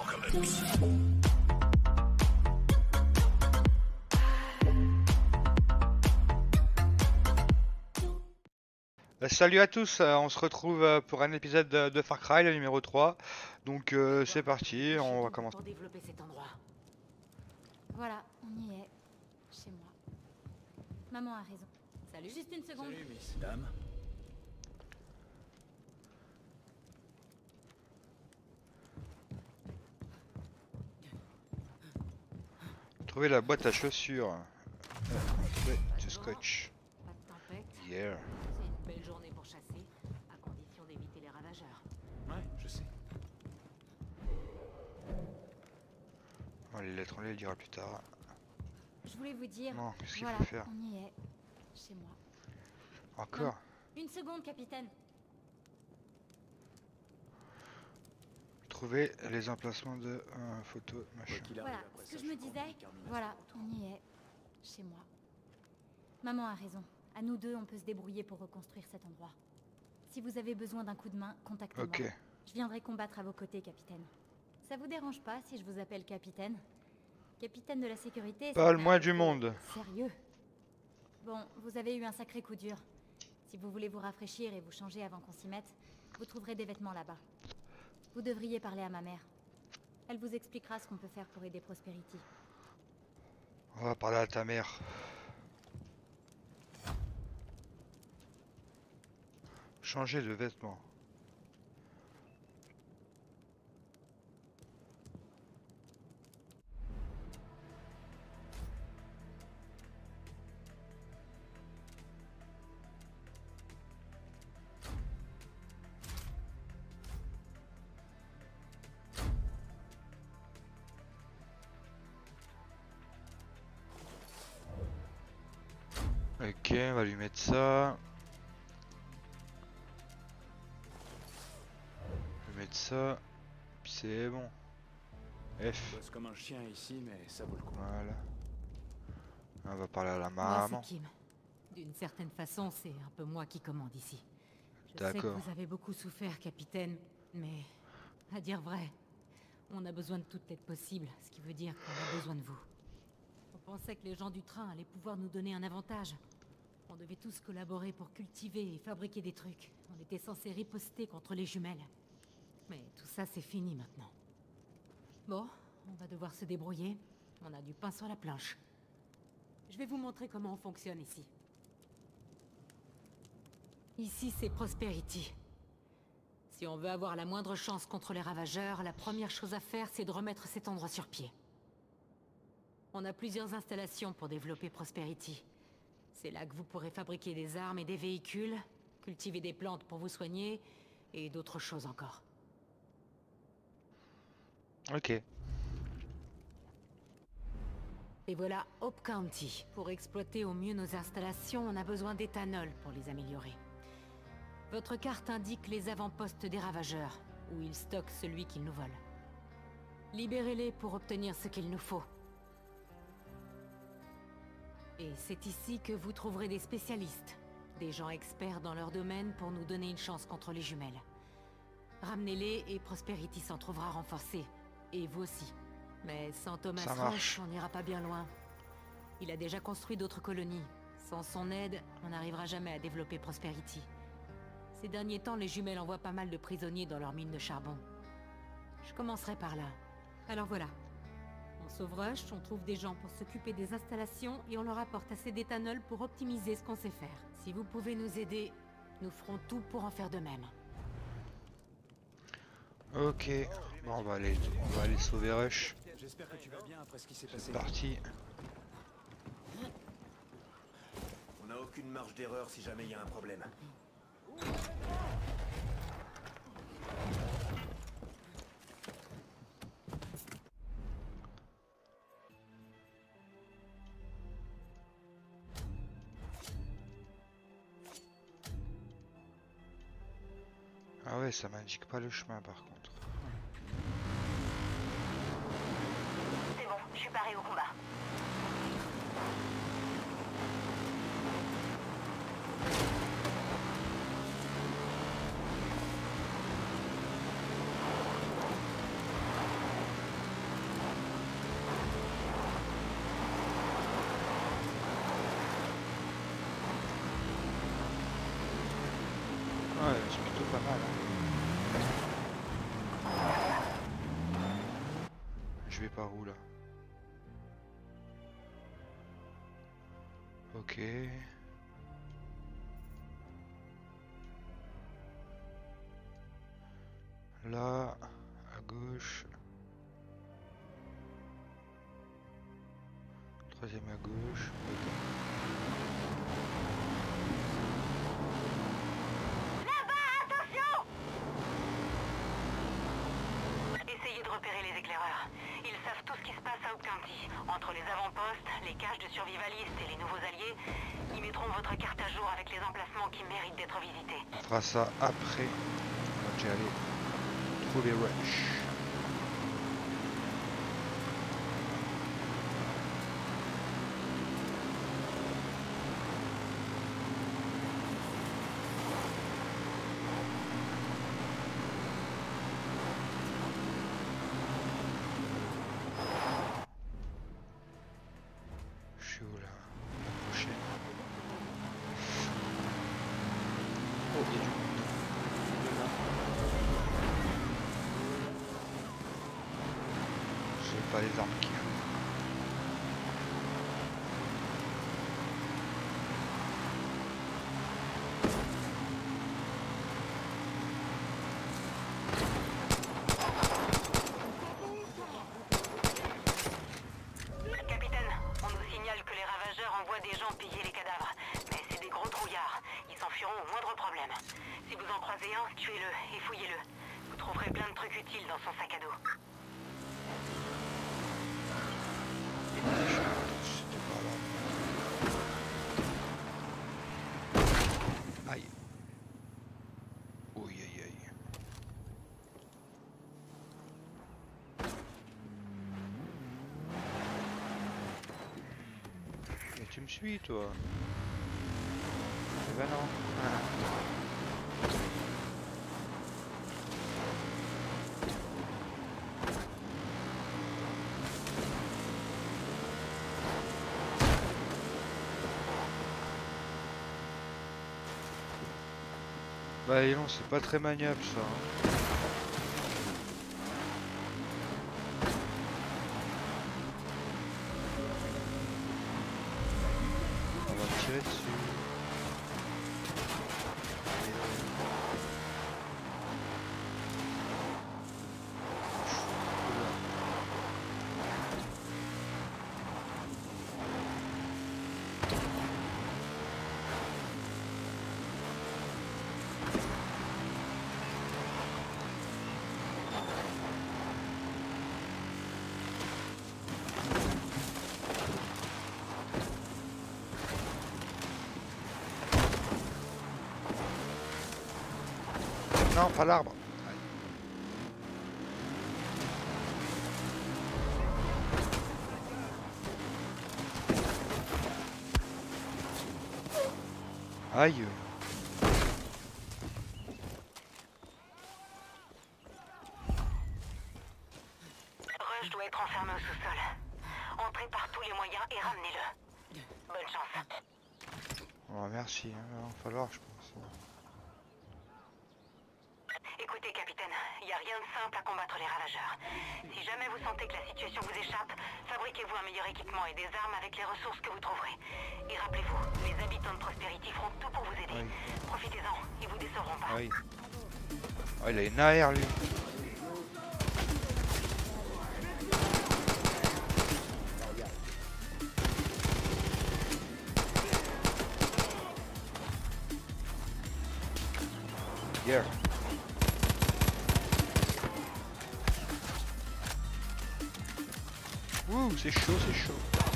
apocalypse. Salut à tous, on se retrouve pour un épisode de Far Cry, le numéro 3. Donc c'est parti, on va commencer. Pour développer cet endroit. Voilà, on y est. Chez moi. Maman a raison. Salut, juste une seconde. Salut, miss. Dame. Trouver la boîte à chaussures. Ouais, du scotch. Pas de tempête. Yeah. C'est une belle journée pour chasser, à condition d'éviter les ravageurs. Ouais, je sais. Bon, les lettres, on les lira plus tard. Je voulais vous dire. Non, qu'est-ce qu'il Voilà, faut faire? on y est. Chez moi. Encore? Une seconde, capitaine. Trouver les emplacements de photos, machin. Quoi qu'il arrive, Voilà, après ce ça, que je me suis convaincu disais. qu'il termine Voilà, à on y est. Chez moi. Maman a raison. À nous deux, on peut se débrouiller pour reconstruire cet endroit. Si vous avez besoin d'un coup de main, contactez-moi. Ok. Je viendrai combattre à vos côtés, capitaine. Ça vous dérange pas si je vous appelle capitaine? Capitaine de la sécurité, ça Parle-moi fait un du peu monde. Sérieux? Bon, vous avez eu un sacré coup dur. Si vous voulez vous rafraîchir et vous changer avant qu'on s'y mette, vous trouverez des vêtements là-bas. Vous devriez parler à ma mère. Elle vous expliquera ce qu'on peut faire pour aider Prosperity. On va parler à ta mère. Changer de vêtements. Ok, on va lui mettre ça. Je vais mettre ça. Puis c'est bon. Je F. bosse comme un chien ici, mais ça vaut le coup. Voilà. On va parler à la Moi, maman. c'est Kim. D'une certaine façon, c'est un peu moi qui commande ici. Je sais que D'accord. vous avez beaucoup souffert, capitaine, mais à dire vrai, on a besoin de toute l'aide possible, ce qui veut dire qu'on a besoin de vous. On pensait que les gens du train allaient pouvoir nous donner un avantage. On devait tous collaborer pour cultiver et fabriquer des trucs. On était censés riposter contre les jumelles. Mais tout ça, c'est fini maintenant. Bon, on va devoir se débrouiller. On a du pain sur la planche. Je vais vous montrer comment on fonctionne ici. Ici, c'est Prosperity. Si on veut avoir la moindre chance contre les ravageurs, la première chose à faire, c'est de remettre cet endroit sur pied. On a plusieurs installations pour développer Prosperity. C'est là que vous pourrez fabriquer des armes et des véhicules, cultiver des plantes pour vous soigner, et d'autres choses encore. Ok. Et voilà Hope County. Pour exploiter au mieux nos installations, on a besoin d'éthanol pour les améliorer. Votre carte indique les avant-postes des ravageurs, où ils stockent celui qu'ils nous volent. Libérez-les pour obtenir ce qu'il nous faut. Et c'est ici que vous trouverez des spécialistes, des gens experts dans leur domaine pour nous donner une chance contre les jumelles. Ramenez-les et Prosperity s'en trouvera renforcée. Et vous aussi. Mais sans Thomas Ça marche. Rush, on n'ira pas bien loin. Il a déjà construit d'autres colonies. Sans son aide, on n'arrivera jamais à développer Prosperity. Ces derniers temps, les jumelles envoient pas mal de prisonniers dans leurs mines de charbon. Je commencerai par là. Alors voilà. On sauve Rush, on trouve des gens pour s'occuper des installations et on leur apporte assez d'éthanol pour optimiser ce qu'on sait faire. Si vous pouvez nous aider, nous ferons tout pour en faire de même. Ok. Bon, on va aller sauver Rush. J'espère que tu vas bien après ce qui s'est C'est passé. parti. On n'a aucune marge d'erreur si jamais il y a un problème. Ah ouais, ça m'indique pas le chemin par contre. C'est bon, je suis paré au combat. vais par où là? Ok. Là, à gauche. Troisième à gauche. Essayez de repérer les éclaireurs. Ils savent tout ce qui se passe à Hope County. Entre les avant-postes, les caches de survivalistes et les nouveaux alliés, ils mettront votre carte à jour avec les emplacements qui méritent d'être visités. On fera ça après. On va déjà aller trouver Rush. Je suis où là? La prochaine. Oh, il y a du monde. J'ai pas les armes qu'il faut. Capitaine, on nous signale que les ravageurs envoient des gens piller les cadavres. Mais c'est des gros trouillards. Ils s'enfuiront au moindre problème. Si vous en croisez un, tuez-le et fouillez-le. Vous trouverez plein de trucs utiles dans son sac à dos. C'était pas là. Aïe. Oui, aïe, aïe. Mais tu me suis, toi? Eh ben non. Ah. Bah non, c'est pas très maniable ça. Hein. On va me tirer dessus. Non, pas l'arbre. Aïe. Rush doit être enfermé au sous-sol. Entrez par tous les moyens et ramenez-le. Bonne chance. Oh, merci, hein. Il va falloir, je pense. Écoutez, capitaine, il n'y a rien de simple à combattre les ravageurs. Si jamais vous sentez que la situation vous échappe, fabriquez-vous un meilleur équipement et des armes avec les ressources que vous trouverez. Et rappelez-vous, les habitants de Prosperity feront tout pour vous aider. Oui. Profitez-en, ils vous décevront pas. Oui. Oh, il a une AR, lui. Yeah. Ouh, c'est chaud, c'est chaud.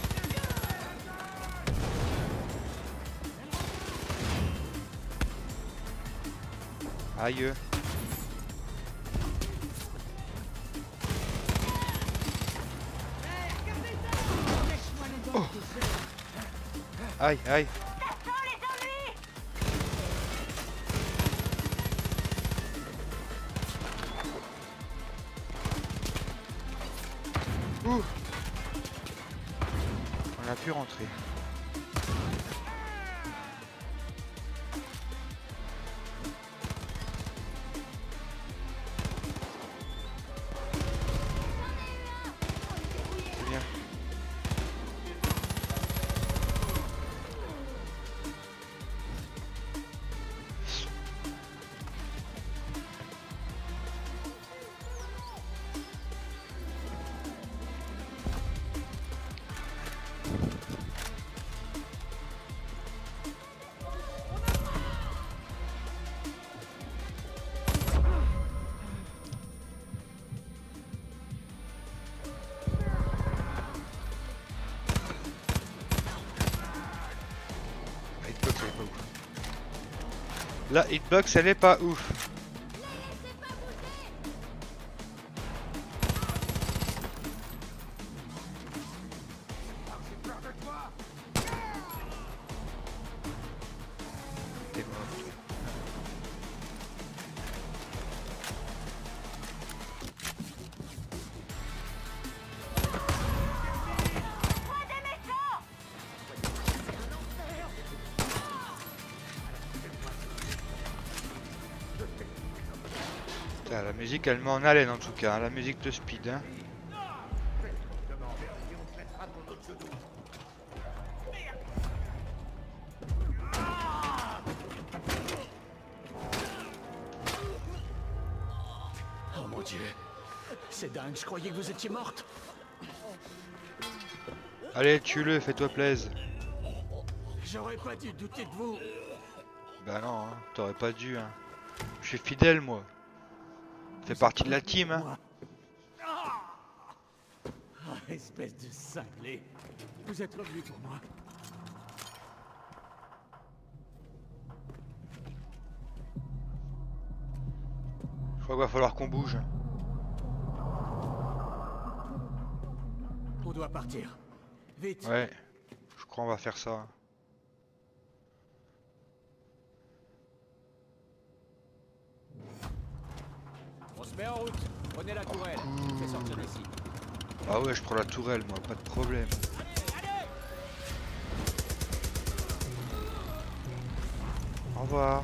Aïe. Oh. Aïe, aïe. Ouh. On a pu rentrer. La hitbox elle est pas ouf. T'es mort. Putain, la musique elle met en haleine en tout cas, hein, la musique de Speed. Hein. Oh mon Dieu. C'est dingue, je croyais que vous étiez morte. Allez, tue-le, fais-toi plaisir. J'aurais pas dû douter de vous. Bah non, hein, t'aurais pas dû. Hein. Je suis fidèle moi. Fais partie de la team. Hein. Ah, espèce de cinglé. Vous êtes revenu pour moi. Je crois qu'il va falloir qu'on bouge. On doit partir. Vite. Ouais, je crois qu'on va faire ça. On se met en route. Prenez la tourelle. Fais sortir d'ici. Ah ouais, je prends la tourelle moi, pas de problème. Au revoir.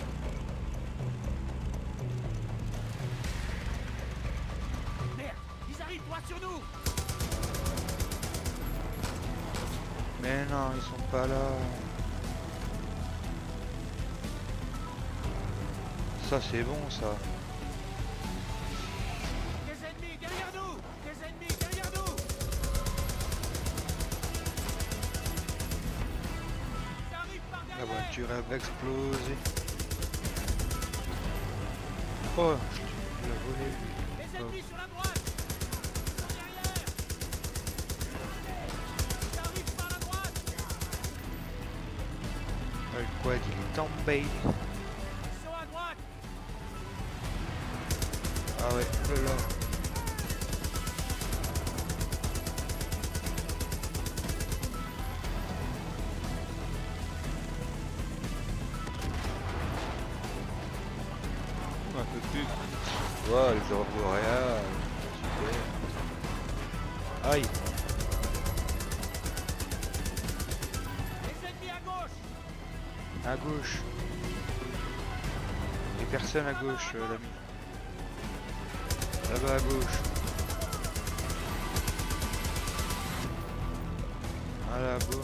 Merde, ils arrivent droit sur nous. Mais non, ils sont pas là. Ça c'est bon ça. Des ennemis derrière nous. Des ennemis derrière nous. Ils arrivent par La derrière. voiture elle va exploser. Oh, je l'ai volé. Les ennemis sur la droite. Ils sont derrière. Ils arrivent par la droite. Le quad il est tombé. Ils sont à droite. Ah ouais, oh là. Un peu plus. Wow, les aurores boréales. Super. Aïe. Les ennemis à gauche. À gauche. Il y a personne à gauche, l'ami. Là-bas à gauche. Voilà, boum.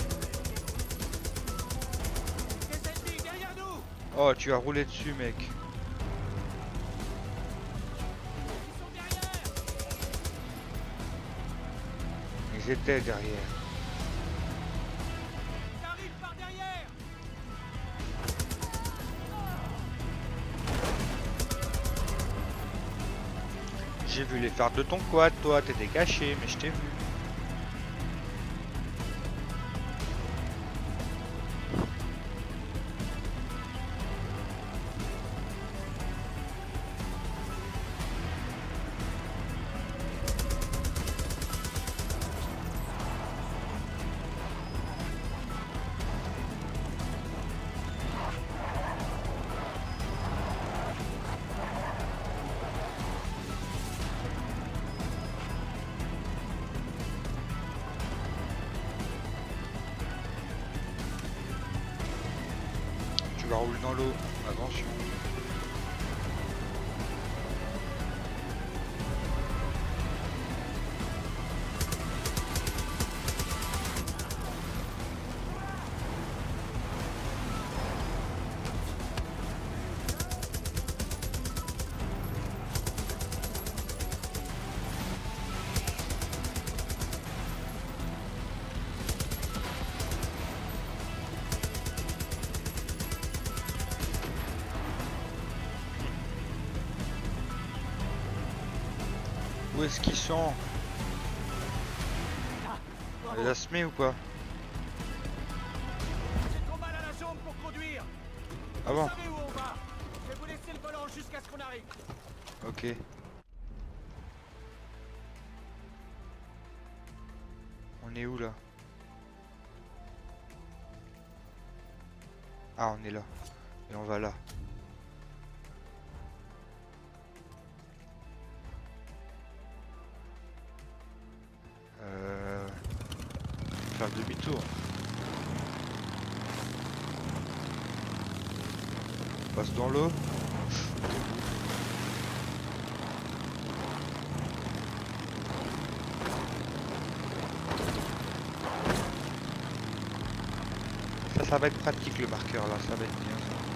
Des ennemis derrière nous. Oh, tu as roulé dessus, mec. Ils sont derrière. Ils étaient derrière. Ils arrivent par derrière. J'ai vu les phares de ton quad, toi, t'étais caché, mais je t'ai vu. Tu vas rouler dans l'eau, attention. Où est-ce qu'ils sont? Elle les a semés ou pas? J'ai trop mal à la jambe pour conduire. Ah bon? Vous savez où on va? jusqu'à ce qu'on arrive. Ok. On est où là? Ah, on est là. Et on va là. Faire demi-tour. On passe dans l'eau. Ça va être pratique le marqueur là, ça va être bien ça.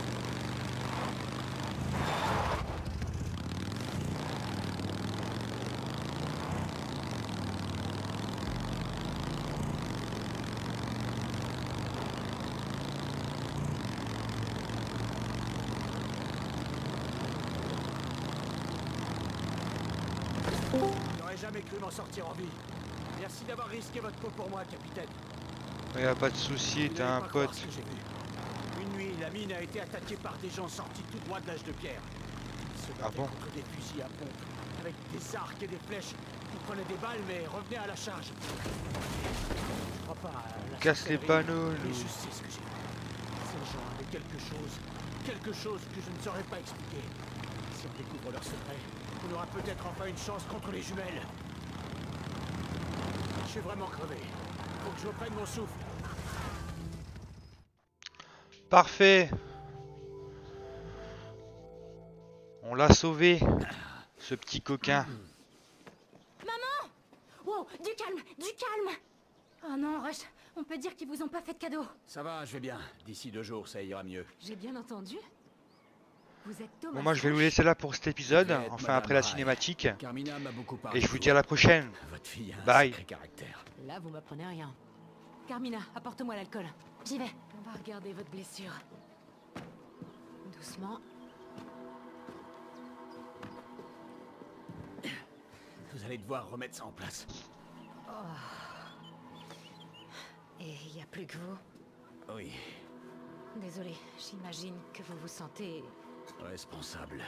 J'aurais jamais cru m'en sortir en vie. Merci d'avoir risqué votre peau pour moi, capitaine. Y a pas de souci, Vous t'as n'allez un pas croire pote. ce que j'ai vu. Une nuit, la mine a été attaquée par des gens sortis tout droit de l'âge de pierre. Ils se battaient bon contre des fusils à pompe, avec des arcs et des flèches. Ils prenaient des balles, mais revenaient à la charge. Je crois pas à la Casse les sorcellerie, panneaux, mais nous. je sais ce que j'ai vu. Ces gens avaient quelque chose que je ne saurais pas expliquer. Si on découvre leur secret, on aura peut-être enfin une chance contre les jumelles. Je suis vraiment crevé. Faut que je reprenne mon souffle. Parfait. On l'a sauvé, ce petit coquin. Maman! Wow, du calme, du calme! Oh non, Rush, on peut dire qu'ils vous ont pas fait de cadeau. Ça va, je vais bien. D'ici 2 jours, ça ira mieux. J'ai bien entendu. Vous êtes Thomas. Bon, moi je vais vous laisser là pour cet épisode, enfin après la cinématique. Carmina m'a beaucoup parlé. Et je vous dis à la prochaine. Votre fille a un Bye. sacré caractère. Là, vous m'apprenez rien. Carmina, apporte-moi l'alcool. J'y vais. On va regarder votre blessure. Doucement. Vous allez devoir remettre ça en place. Et il n'y a plus que vous. Oui, Désolé, j'imagine que vous vous sentez... responsable.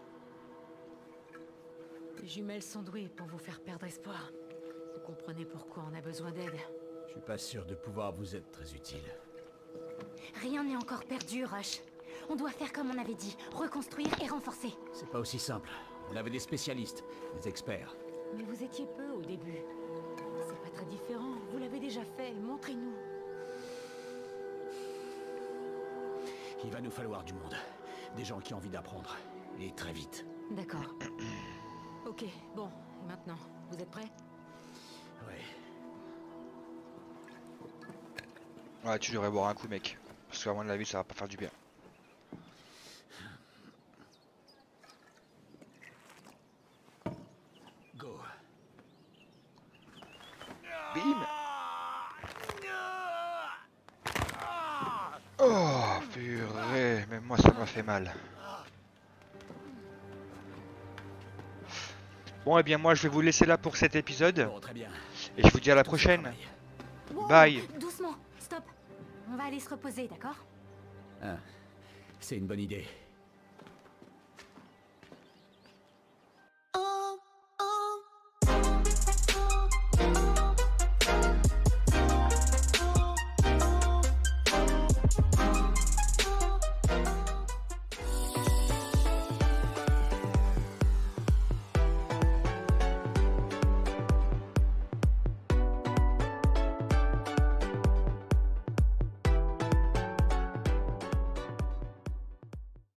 Les jumelles sont douées pour vous faire perdre espoir. Vous comprenez pourquoi on a besoin d'aide. Je suis pas sûr de pouvoir vous être très utile. Rien n'est encore perdu, Rush. On doit faire comme on avait dit, reconstruire et renforcer. C'est pas aussi simple. On avait des spécialistes, des experts. Mais vous étiez peu au début. C'est pas très différent, vous l'avez déjà fait, montrez-nous. Il va nous falloir du monde. Des gens qui ont envie d'apprendre. Et très vite. D'accord. Ok, bon, et maintenant, vous êtes prêts? Ouais. Ouais, tu devrais boire un coup, mec. Parce qu'à mon avis, ça va pas faire du bien. Go. Bim! Oh, purée, même moi ça m'a fait mal. Bon, et bien moi je vais vous laisser là pour cet épisode. Bon, très bien. Et je vous dis à la prochaine. Wow, Bye. Doucement, stop. On va aller se reposer, d'accord? Ah, c'est une bonne idée.